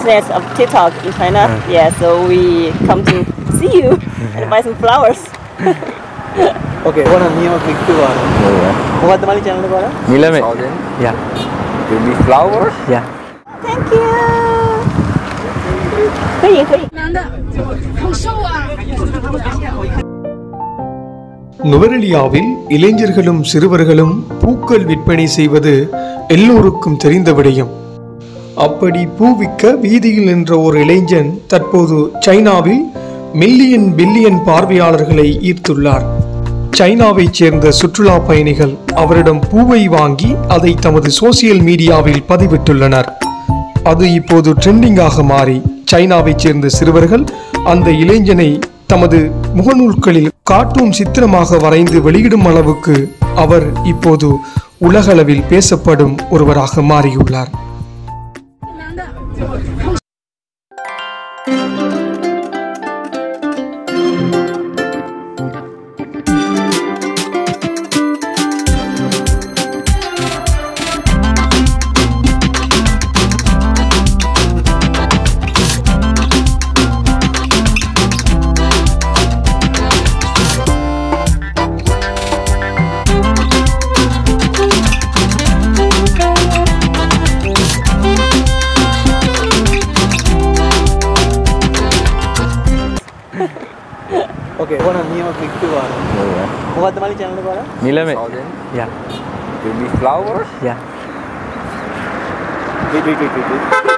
business of TikTok in China. Yeah, so we come to see you and buy some flowers. Okay, what are you going to do? What the channel is? Milame. Yeah. Give me flowers. Yeah. Thank you. 可以可以。 男的，好瘦啊！ நுவரெலியாவில் இளைஞர்களும் சிறுவர்களும் பூக்கள் விற்பனை செய்வது எல்லோருக்கும் தெரிந்த விடயம். அப்படி பூவிக்க வீதியில் நின்ற ஒரு இளைஞன் தற்போது சைனாவில் மில்லியன் பில்லியன் பார்வையாளர்களை ஈர்த்துள்ளார். சைனாவைச் சேர்ந்த சுற்றுலா பயணிகள் அவரிடம் பூவை வாங்கி அதை தமது சோசியல் மீடியாவில் பதிவிட்டுள்ளனர். அது இப்போது ட்ரெண்டிங்காக மாறி சைனாவைச் சேர்ந்த சிறுவர்கள் அந்த இளைஞனை தமது முகநூல்களில் கார்ட்டூன் சித்திரமாக வரைந்து வெளியிடும் அளவுக்கு அவர் இப்போது உலகளவில் பேசப்படும் ஒருவராக மாறியுள்ளார். Okay, what are you going to do? What the channel is? Milame. Yeah. Give me flowers. Yeah. Wait.